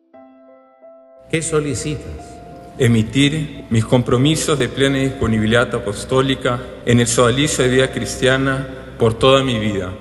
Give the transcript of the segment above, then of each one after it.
¿Qué solicitas? Emitir mis compromisos de plena disponibilidad apostólica en el sodalicio de vida cristiana por toda mi vida.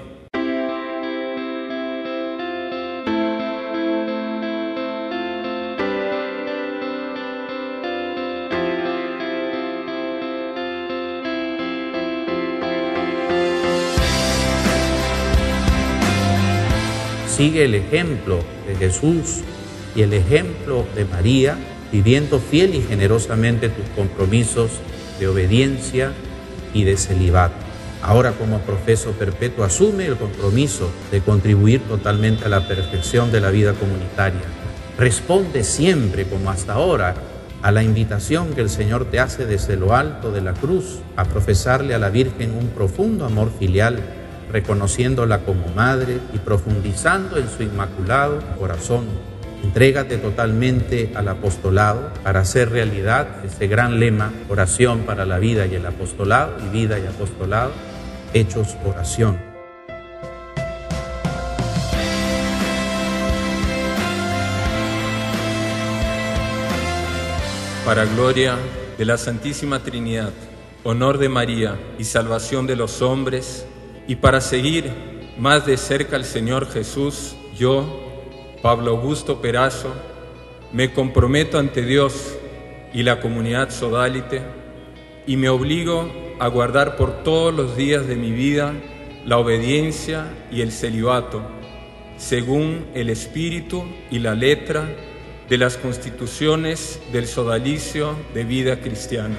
Sigue el ejemplo de Jesús y el ejemplo de María, viviendo fiel y generosamente tus compromisos de obediencia y de celibato. Ahora, como profeso perpetuo, asume el compromiso de contribuir totalmente a la perfección de la vida comunitaria. Responde siempre, como hasta ahora, a la invitación que el Señor te hace desde lo alto de la cruz, a profesarle a la Virgen un profundo amor filial, reconociéndola como madre y profundizando en su inmaculado corazón. Entrégate totalmente al apostolado para hacer realidad ese gran lema: oración para la vida y el apostolado, y vida y apostolado hechos oración. Para gloria de la Santísima Trinidad, honor de María y salvación de los hombres, y para seguir más de cerca al Señor Jesús, yo, Pablo Augusto Perazo, me comprometo ante Dios y la comunidad sodalite y me obligo a guardar por todos los días de mi vida la obediencia y el celibato, según el espíritu y la letra de las constituciones del sodalicio de vida cristiana.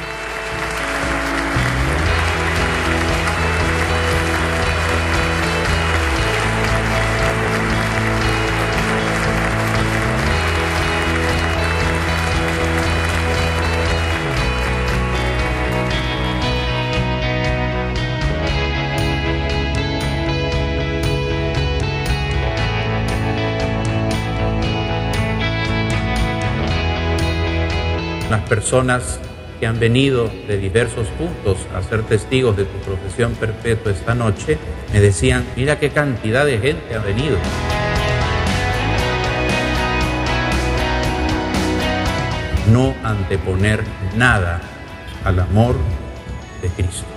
Las personas que han venido de diversos puntos a ser testigos de tu profesión perpetua esta noche me decían: mira qué cantidad de gente ha venido. No anteponer nada al amor de Cristo.